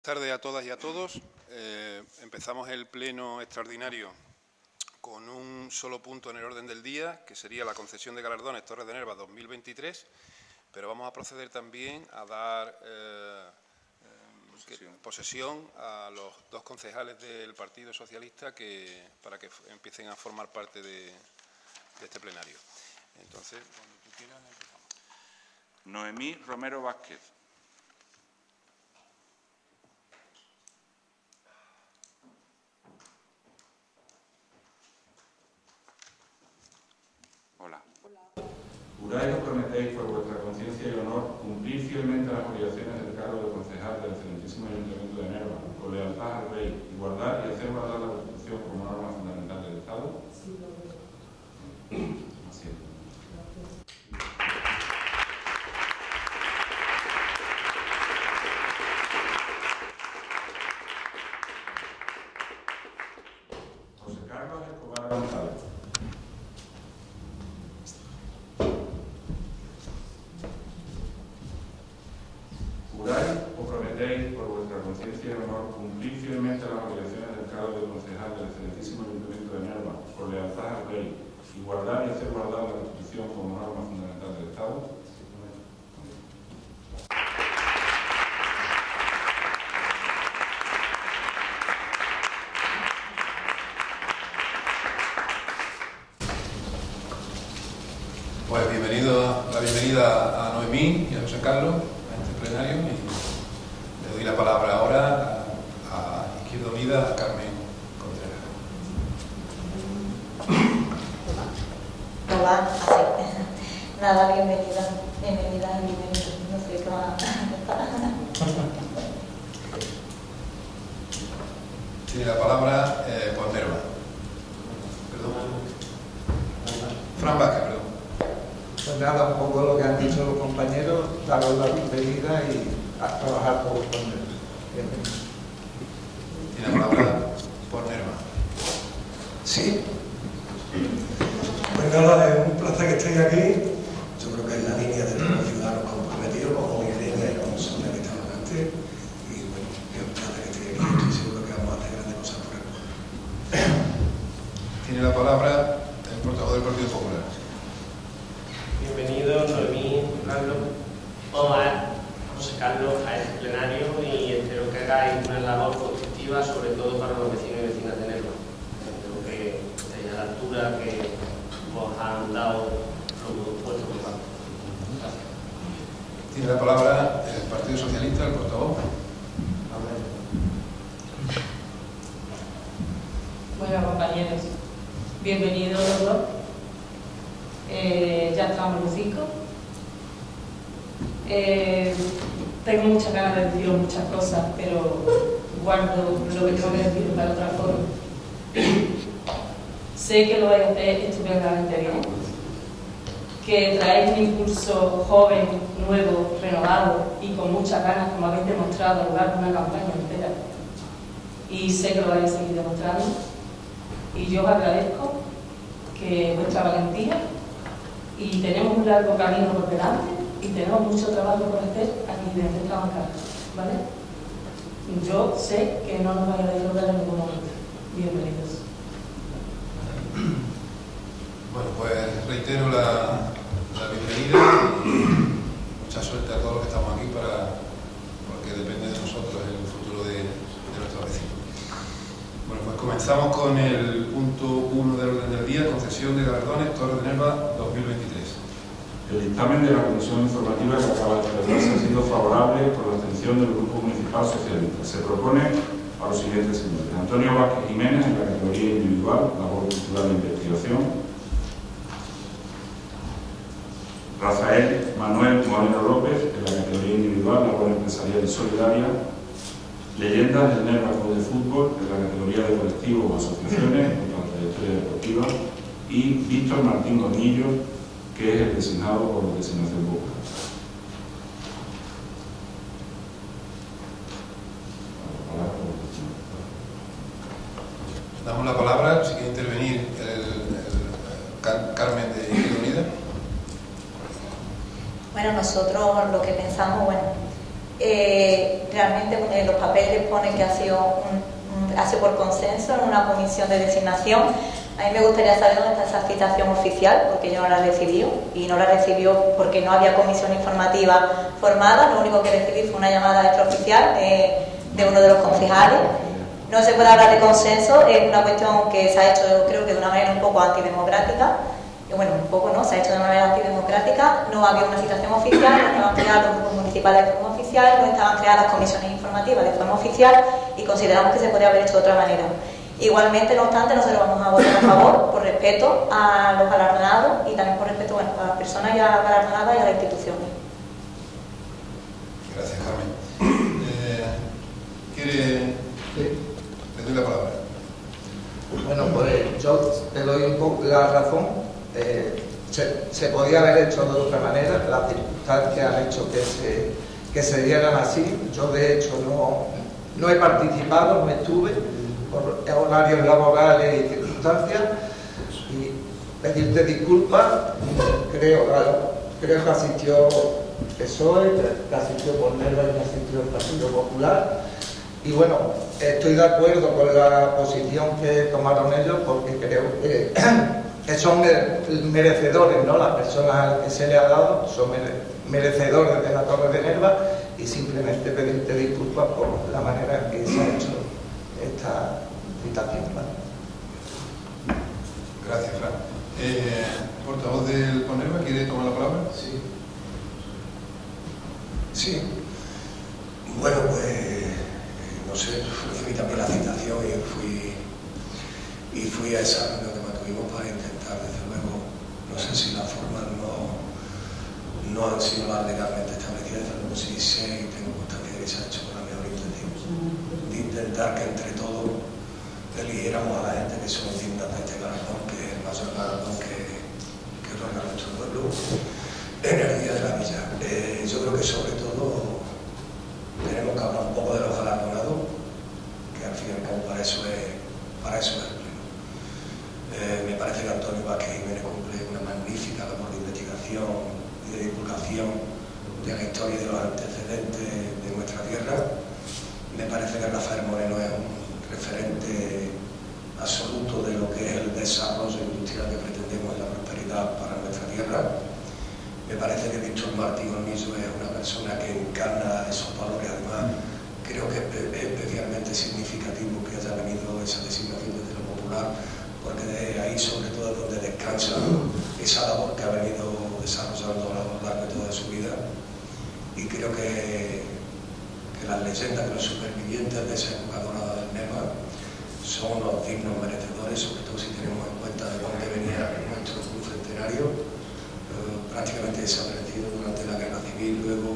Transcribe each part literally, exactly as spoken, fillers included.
Buenas tardes a todas y a todos. Eh, empezamos el pleno extraordinario con un solo punto en el orden del día, que sería la concesión de galardones Torres de Nerva dos mil veintitrés, pero vamos a proceder también a dar eh, posesión. posesión a los dos concejales del Partido Socialista que, para que empiecen a formar parte de, de este plenario. Entonces, cuando tú quieras, empezamos. Noemí Romero Vázquez. Hola. Juráis o prometéis por vuestra conciencia y honor cumplir fielmente las obligaciones del cargo de concejal del excelentísimo Ayuntamiento de Nerva, con lealtad al Rey, y guardar y hacer guardar la Constitución como norma fundamental del Estado. Sí, lo veo. Así es. José Carlos Escobar González. ¿Juráis o prometéis por vuestra conciencia y honor cumplir fielmente las obligaciones del cargo de concejal del excelentísimo Ayuntamiento de Nerva, por lealtad al Rey, y guardar y hacer guardar la Constitución como norma fundamental del Estado? Pues bienvenido, la bienvenida a Noemí y a José Carlos a este plenario, y le doy la palabra ahora a, a Izquierda Unida, a Carmen Contreras. No va, así. Nada, bienvenida, bienvenida, bienvenida. No sé qué va. Tiene la palabra eh, por Nerva. Perdón. Fran Vázquez, perdón. Pues nada, un poco lo que han dicho los compañeros, daros la bienvenida y a trabajar por Nerva. Tiene la palabra por Nerva. Sí. Pues nada, es un placer que estéis aquí. Yo creo que es la línea de los ciudadanos comprometidos, como Irene y como Sonia que estaban antes. Y bueno, es un placer que estéis aquí. Estoy seguro que vamos a hacer grandes cosas por el pueblo. Tiene la palabra el portavoz del Partido Popular. Bienvenido, Noemí, Carlos, Omar, José Carlos, a este plenario, y espero que hagáis una labor constructiva, sobre todo para los vecinos y vecinas de Nerva. Creo que estáis a la altura que os han dado los puestos por parte. Gracias. Tiene la palabra el Partido Socialista, el portavoz. Bueno, compañeros, bienvenidos los dos. Eh, ya estamos los cinco. Eh, tengo muchas ganas de deciros muchas cosas, pero guardo lo que tengo que decir para otra forma. Sé que lo vais a hacer estupendamente bien, que traéis un impulso joven, nuevo, renovado y con muchas ganas, como habéis demostrado a lo largo de una campaña entera. Y sé que lo vais a seguir demostrando. Y yo os agradezco que vuestra valentía, y tenemos un largo camino por delante y tenemos mucho trabajo por hacer aquí desde esta bancada, ¿vale? Yo sé que no nos vais a defraudar en ningún momento. Bienvenidos. Bueno, pues reitero la, la bienvenida y mucha suerte a todos los que estamos aquí, para, porque depende de nosotros el futuro de, de nuestros vecinos. Bueno, pues comenzamos con el punto uno del orden del día, concesión de galardones Torres de Nerva dos mil veintitrés. El dictamen de la Comisión Informativa que acaba de celebrarse ha sido favorable por la atención del Grupo Municipal Socialista. Se propone a los siguientes señores: Antonio Vázquez Jiménez, en la categoría individual, labor cultural de investigación; Rafael Manuel Moreno López, en la categoría individual, labor empresarial y solidaria; Leyendas del Nerva Club de Fútbol, en la categoría de colectivos o asociaciones contra la trayectoria deportiva; y Víctor Martín Gornillo, que es el designado por designación pública. Damos la palabra, si quiere intervenir el, el Carmen de Izquierda Unida. Bueno, nosotros lo que pensamos, bueno, eh, realmente en los papeles pone que ha sido, un, un, ha sido por consenso en una comisión de designación. A mí me gustaría saber dónde está esa citación oficial, porque yo no la recibí, y no la recibió porque no había comisión informativa formada. Lo único que recibí fue una llamada extraoficial de, de uno de los concejales. No se puede hablar de consenso, es una cuestión que se ha hecho, yo creo que de una manera un poco antidemocrática. Y bueno, un poco no, se ha hecho de una manera antidemocrática, no había una citación oficial, no estaban creados los grupos municipales de forma oficial, no estaban creadas las comisiones informativas de forma oficial, y consideramos que se podría haber hecho de otra manera. Igualmente, no obstante, nosotros vamos a votar a favor por respeto a los galardonados y también por respeto, bueno, a las personas ya galardonadas y a las instituciones. Gracias, Carmen. Eh, ¿Quiere...? Sí. Le doy la palabra. Bueno, pues yo te doy un poco la razón. Eh, se, se podía haber hecho de otra manera, las circunstancias han hecho que se, que se dieran así. Yo, de hecho, no, no he participado, no estuve por horarios laborales y circunstancias, y pedirte disculpas. Creo, creo que asistió P S O E, que asistió por Nerva y que asistió el Partido Popular. Y bueno, estoy de acuerdo con la posición que tomaron ellos, porque creo que, que son merecedores, ¿no? Las personas que se le ha dado son merecedores de la Torre de Nerva, y simplemente pedirte disculpas por la manera en que se ha hecho esta citación, ¿vale? Gracias, Fran. Eh, ¿Portavoz del Ponerva quiere tomar la palabra? Sí. Sí. Bueno, pues... no sé, recibí también la citación y fui, y fui a esa reunión que mantuvimos para intentar, desde luego, no sé si las formas no, no han sido las legalmente establecidas, desde luego sí sé y tengo constancia de que se ha hecho con la mejor intención, de intentar que entre todos eligiéramos a la gente que son dignas de este galardón, que es el mayor galardón que, que otorga nuestro pueblo en el Día de la Villa. Eh, yo creo que sobre todo tenemos que hablar un poco de los galardonados, que al fin y al cabo para eso es, para eso es el pleno. Eh, me parece que Antonio Vázquez Jiménez cumple una magnífica labor de investigación y de divulgación de la historia y de los antecedentes de nuestra tierra. Me parece que Rafael Moreno es un referente absoluto de lo que es el desarrollo industrial que pretendemos y la prosperidad para nuestra tierra. Me parece que Víctor Martín Hornillo es una persona que encarna esos valores. Además, creo que es especialmente significativo que haya venido esa designación desde lo popular, porque de ahí sobre todo es donde descansa esa labor que ha venido desarrollando a lo largo de toda su vida. Y creo que, que las leyendas, que los supervivientes de esa época dorada del Nerva son los dignos merecedores, sobre todo si tenemos en cuenta de dónde venía nuestro club centenario, eh, prácticamente desaparecido durante la Guerra Civil, luego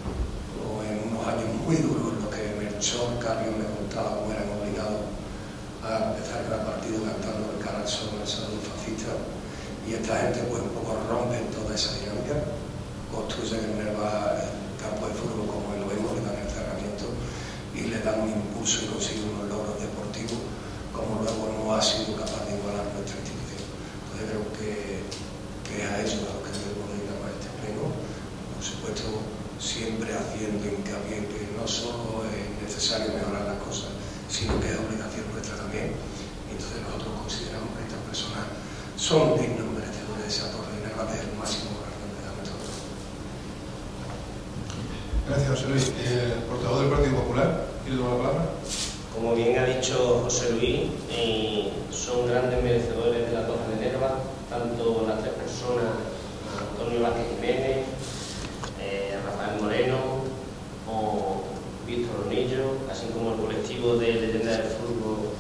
o en unos años muy duros en los que Melchor Carrión me contaba cómo eran obligados a empezar cada partido cantando el cara al sol en el saludo fascista, y esta gente pues un poco rompe toda esa dinámica, construye en Nerva el campo de fútbol como lo vemos, le dan el cerramiento y le dan un impulso y consiguen unos logros deportivos como luego no ha sido capaz de igualar nuestra institución. Entonces creo que, que es a ellos a los que debemos dedicar a este pleno, por supuesto siempre haciendo hincapié que no solo es necesario mejorar las cosas, sino que es obligación nuestra también. Entonces nosotros consideramos que estas personas son dignos merecedores de esa Torre de Nerva, que es el máximo galardón de nuestro pueblo. Gracias, José Luis. Eh, ¿Portavoz del Partido Popular quiere tomar la palabra? Como bien ha dicho José Luis, eh, son grandes merecedores de la Torre de Nerva, tanto las tres personas, Antonio Vázquez Jiménez, eh, Rafael Moreno o Víctor Hornillo, así como el colectivo de Leyendas del Fútbol,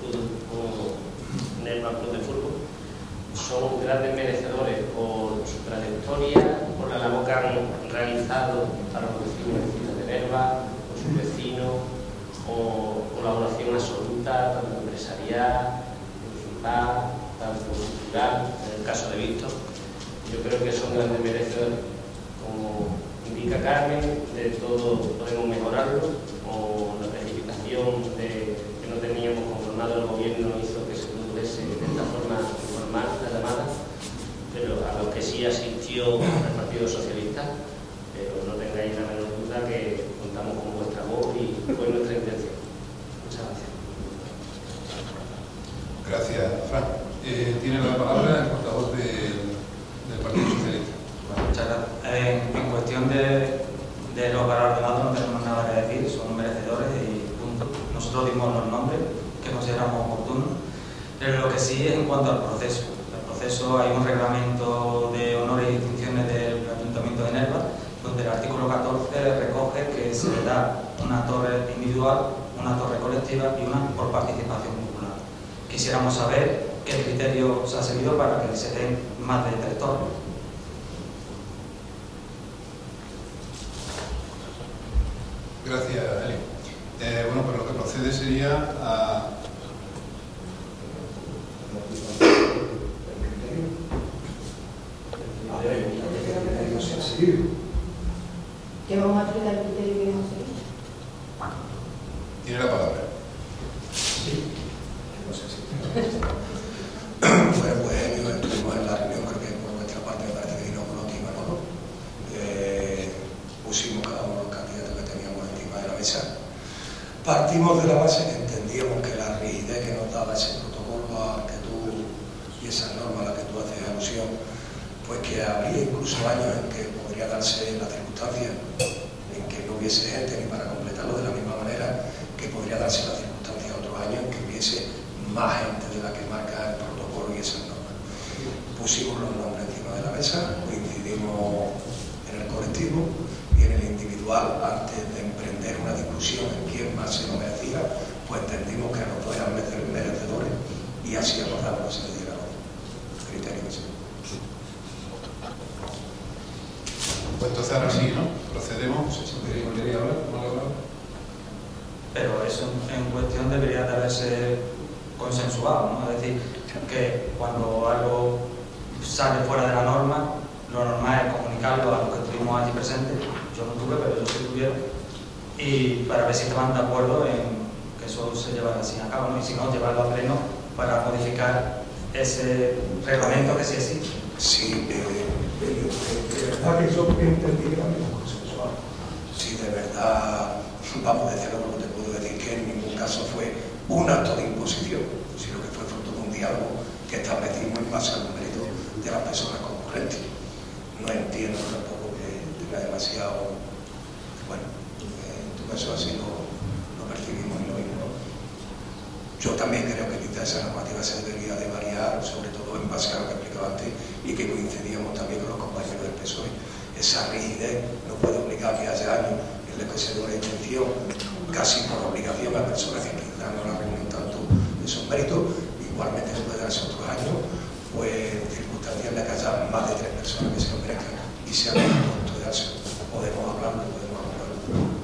Nerva Club de Fútbol. Son grandes merecedores por su trayectoria, por la labor que han realizado para los vecinos y vecinas de Nerva, por sus vecinos, o colaboración absoluta, tanto empresarial, municipal, tanto cultural, en el caso de Víctor. Yo creo que son grandes merecedores. Como indica Carmen, de todo podemos mejorarlo, o la precipitación de que no teníamos conformado el gobierno hizo que se produjese de esta forma informal la llamada, pero a los que sí asistió el Partido Socialista, pero no tengáis la menor duda que contamos con vuestra voz nosotros dimos los nombres que consideramos oportunos. Pero lo que sí es en cuanto al proceso. El proceso, hay un reglamento de honores y distinciones del Ayuntamiento de Nerva, donde el artículo catorce recoge que se le da una torre individual, una torre colectiva y una por participación popular. Quisiéramos saber qué criterio se ha seguido para que se den más de tres torres. Gracias, Eli. Eh, bueno, pues lo que procede sería a... ¿Qué vamos a explicar el criterio que vamos a seguir? Tiene la palabra. Sí, no sé si. Pues, pues estuvimos en la reunión, creo que por nuestra parte me parece que vino con última, ¿no? Eh, pusimos cada uno de los candidatos que teníamos encima de la mesa. Partimos de la base que entendíamos que la rigidez que nos daba ese protocolo al que tú, y esa norma a la que tú haces alusión, pues que habría incluso años en que podría darse la circunstancia en que no hubiese gente ni para completarlo de la misma manera que podría darse la circunstancia otros años en que hubiese más gente de la que marca el protocolo y esas normas. Pusimos los nombres encima de la mesa, coincidimos en el colectivo y en el individual. Antes de emprender una discusión en quién más se lo merecía, pues entendimos que nos podían merecedores y así acordamos que se le diera los criterios. Pues entonces ahora sí, ¿no? Procedemos. ¿Quería hablar? Pero eso en cuestión debería de haberse consensuado, ¿no? Es decir, que cuando algo sale fuera de la norma, lo normal es comunicarlo a los que estuvimos allí presentes. Yo no estuve, pero ellos sí estuvieron. Y para ver si estaban de acuerdo en que eso se llevara así a cabo, ¿no? Y si no, llevarlo a pleno para modificar ese reglamento que sí existe. Sí, eh, de verdad que yo entendí que también es consensual. Sí, de verdad, vamos, desde luego te puedo decir que en ningún caso fue un acto de imposición, sino que fue fruto de un diálogo que establecimos en base al mérito de las personas concurrentes. No entiendo tampoco que tenga demasiado... Bueno, en tu caso así lo, lo percibimos y lo vimos. Yo también creo que quizás esa normativa se debería de variar, sobre todo en base a lo que explicaba antes, y que coincidíamos también con los compañeros del P S O E. Esa rigidez no puede obligar que haya años en los que se dé una intención casi por obligación a personas que quizás no la reúnen tanto esos méritos. Igualmente se puede darse otros años, pues circunstancias en las que haya más de tres personas que se lo merezcan y sean un punto de darse. Podemos hablarlo, podemos hablarlo.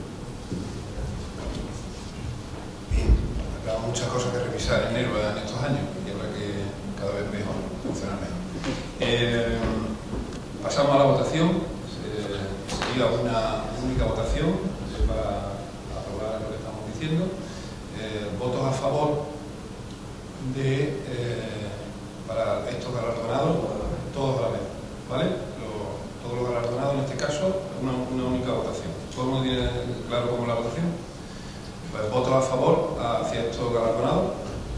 Bien, habrá muchas cosas que revisar en Nerva en estos años y habrá que cada vez mejor, funcionar mejor. Eh, pasamos a la votación. Eh, sería una única votación eh, para aprobar lo que estamos diciendo. Eh, votos a favor de eh, para estos galardonados, todos a la vez, ¿vale? Lo, todos los galardonados en este caso, una, una única votación. ¿Todo el mundo tiene claro cómo es la votación? Pues votos a favor hacia estos galardonados.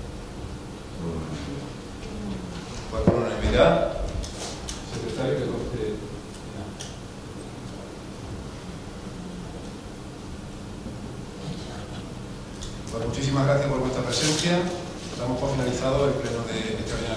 Pues por unanimidad, secretario que conste. Pues muchísimas gracias por vuestra presencia. Damos por finalizado el pleno de extraordinario.